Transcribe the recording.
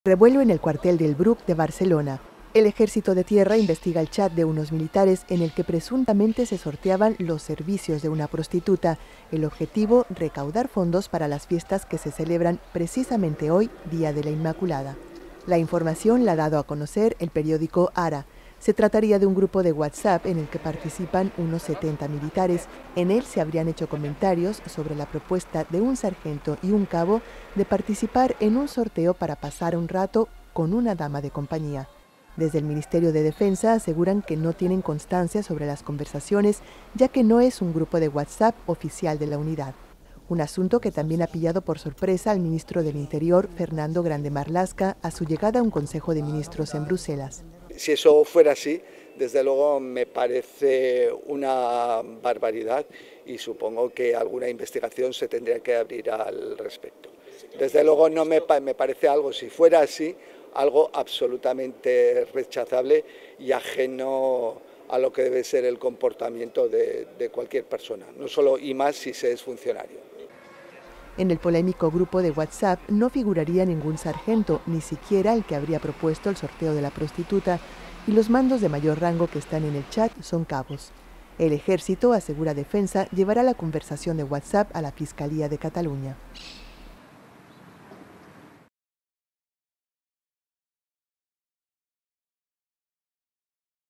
Revuelo en el cuartel del Bruc de Barcelona. El Ejército de Tierra investiga el chat de unos militares en el que presuntamente se sorteaban los servicios de una prostituta. El objetivo, recaudar fondos para las fiestas que se celebran precisamente hoy, Día de la Inmaculada. La información la ha dado a conocer el periódico Ara. Se trataría de un grupo de WhatsApp en el que participan unos 70 militares. En él se habrían hecho comentarios sobre la propuesta de un sargento y un cabo de participar en un sorteo para pasar un rato con una dama de compañía. Desde el Ministerio de Defensa aseguran que no tienen constancia sobre las conversaciones, ya que no es un grupo de WhatsApp oficial de la unidad. Un asunto que también ha pillado por sorpresa al ministro del Interior, Fernando Grande Marlaska, a su llegada a un Consejo de Ministros en Bruselas. Si eso fuera así, desde luego me parece una barbaridad y supongo que alguna investigación se tendría que abrir al respecto. Desde luego no me parece algo, si fuera así, algo absolutamente rechazable y ajeno a lo que debe ser el comportamiento de cualquier persona, no solo y más si se es funcionario. En el polémico grupo de WhatsApp no figuraría ningún sargento, ni siquiera el que habría propuesto el sorteo de la prostituta, y los mandos de mayor rango que están en el chat son cabos. El Ejército, asegura Defensa, llevará la conversación de WhatsApp a la Fiscalía de Cataluña.